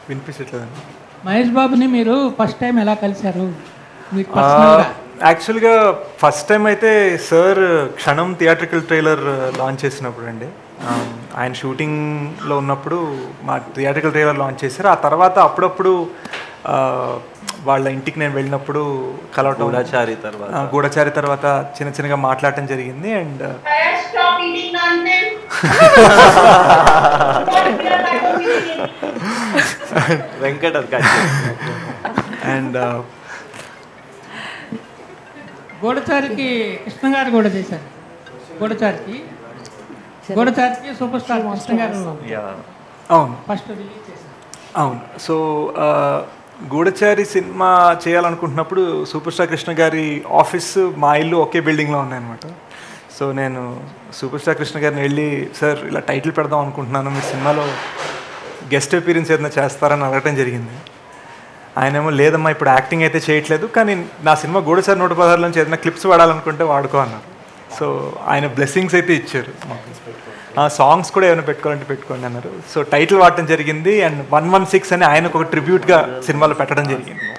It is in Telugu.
వినిపించట్లేదండి. మహేష్ బాబుని మీరు ఫస్ట్ టైం ఎలా కలిశారు మీకు పర్సనల్గా? యాక్చువల్గా ఫస్ట్ టైం అయితే సార్ క్షణం థియేట్రికల్ ట్రైలర్ లాంచ్ చేసినప్పుడు అండి, ఆయన షూటింగ్లో ఉన్నప్పుడు మా థియేట్రికల్ ట్రైలర్ లాంచ్ చేశారు. ఆ తర్వాత అప్పుడప్పుడు వాళ్ళ ఇంటికి నేను వెళ్ళినప్పుడు కలవటం, గూఢచారి తర్వాత చిన్న చిన్నగా మాట్లాడటం జరిగింది. అండ్ వెంకట అండ్ గూఢచారికి కృష్ణ గారు కూడా చేశారు. గూఢచారికి సూపర్ స్టార్ కృష్ణ గారు అవును ఫస్ట్ రిలీజ్ చేశారు. అవును. సో గూఢచారి సినిమా చేయాలనుకుంటున్నప్పుడు సూపర్ స్టార్ కృష్ణ గారి ఆఫీస్ మా ఇల్లు ఒకే బిల్డింగ్లో ఉన్నాయన్నమాట. సో నేను సూపర్ స్టార్ కృష్ణ గారిని వెళ్ళి, సార్ ఇలా టైటిల్ పెడదాం అనుకుంటున్నాను, మీ సినిమాలో గెస్ట్ అపీరెన్స్ ఏదైనా చేస్తారని అడగటం జరిగింది. ఆయనేమో లేదమ్మా ఇప్పుడు యాక్టింగ్ అయితే చేయట్లేదు, కానీ నా సినిమా గూఢచారి 116 నుంచి ఏదైనా క్లిప్స్ వాడాలనుకుంటే వాడుకో అన్నారు. సో ఆయన బ్లెస్సింగ్స్ అయితే ఇచ్చారు. సాంగ్స్ కూడా ఏమైనా పెట్టుకోవాలంటే పెట్టుకోండి అన్నారు. సో టైటిల్ వాడటం జరిగింది. అండ్ 116 అని ఆయనకు ఒక ట్రిబ్యూట్గా సినిమాలో పెట్టడం జరిగింది.